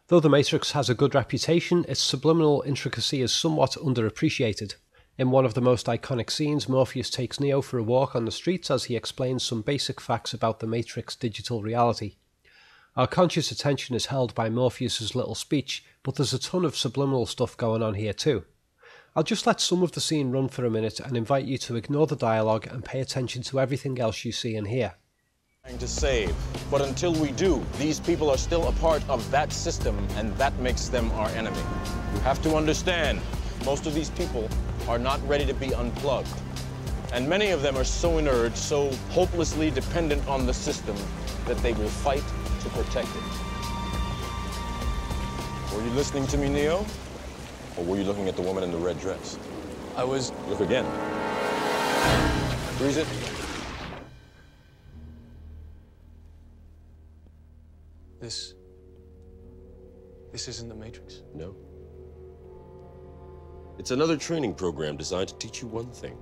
Though The Matrix has a good reputation, its subliminal intricacy is somewhat underappreciated. In one of the most iconic scenes, Morpheus takes Neo for a walk on the streets as he explains some basic facts about the Matrix digital reality. Our conscious attention is held by Morpheus's little speech, but there's a ton of subliminal stuff going on here too. I'll just let some of the scene run for a minute and invite you to ignore the dialogue and pay attention to everything else you see and hear. Trying to save, but until we do, these people are still a part of that system, and that makes them our enemy. You have to understand, most of these people are not ready to be unplugged. And many of them are so inert, so hopelessly dependent on the system, that they will fight to protect it. Were you listening to me, Neo? Or were you looking at the woman in the red dress? I was... Look again. Freeze it. This isn't the Matrix. No. It's another training program designed to teach you one thing.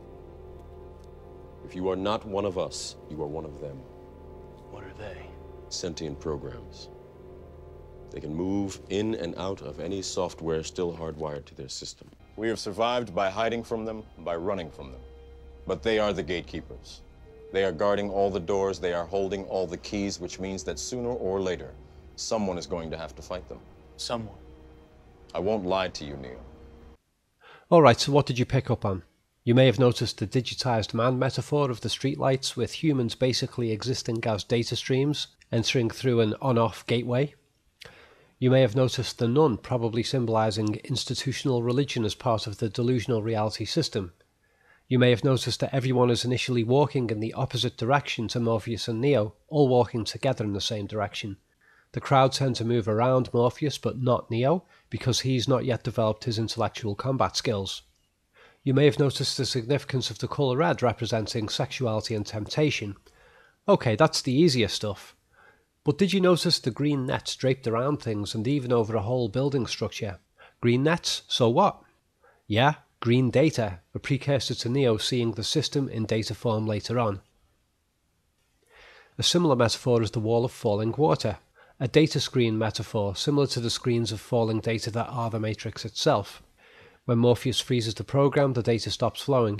If you are not one of us, you are one of them. What are they? Sentient programs. They can move in and out of any software still hardwired to their system. We have survived by hiding from them, by running from them. But they are the gatekeepers. They are guarding all the doors, they are holding all the keys, which means that sooner or later, someone is going to have to fight them. Someone. I won't lie to you, Neo. Alright, so what did you pick up on? You may have noticed the digitized man metaphor of the streetlights, with humans basically existing as data streams, entering through an on-off gateway. You may have noticed the nun probably symbolizing institutional religion as part of the delusional reality system. You may have noticed that everyone is initially walking in the opposite direction to Morpheus and Neo, all walking together in the same direction. The crowd tend to move around Morpheus but not Neo, because he's not yet developed his intellectual combat skills. You may have noticed the significance of the colour red representing sexuality and temptation. Okay, that's the easier stuff. But did you notice the green nets draped around things and even over a whole building structure? Green nets? So what? Yeah, green data, a precursor to Neo seeing the system in data form later on. A similar metaphor is the wall of falling water, a data screen metaphor similar to the screens of falling data that are the Matrix itself. When Morpheus freezes the program, the data stops flowing.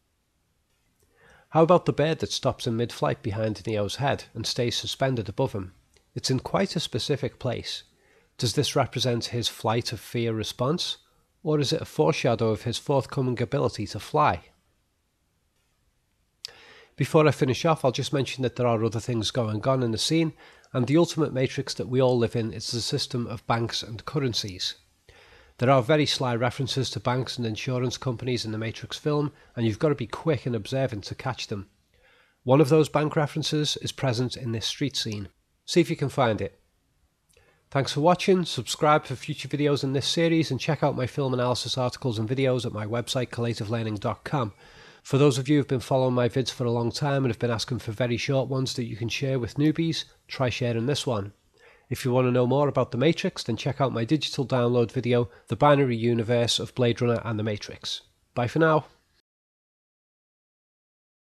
How about the bird that stops in mid-flight behind Neo's head and stays suspended above him? It's in quite a specific place. Does this represent his flight of fear response? Or is it a foreshadow of his forthcoming ability to fly? Before I finish off, I'll just mention that there are other things going on in the scene, and the ultimate matrix that we all live in is the system of banks and currencies. There are very sly references to banks and insurance companies in the Matrix film, and you've got to be quick and observant to catch them. One of those bank references is present in this street scene. See if you can find it. Thanks for watching, subscribe for future videos in this series, and check out my film analysis articles and videos at my website collativelearning.com. For those of you who have been following my vids for a long time and have been asking for very short ones that you can share with newbies, try sharing this one. If you want to know more about The Matrix, then check out my digital download video, The Binary Universe of Blade Runner and The Matrix. Bye for now.